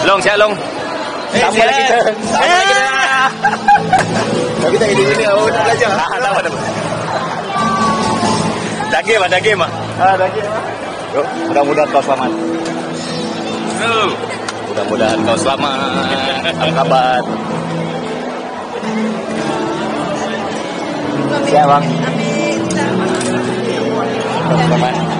Long, siap Long. Sama lagi kita. Sama lagi kita. Kita ini nak belajar. Tak apa. Dah game ah. Dah game. Mudah-mudahan kau selamat. Mudah-mudahan kau selamat. Apa kabar? Siap bang. Selamat.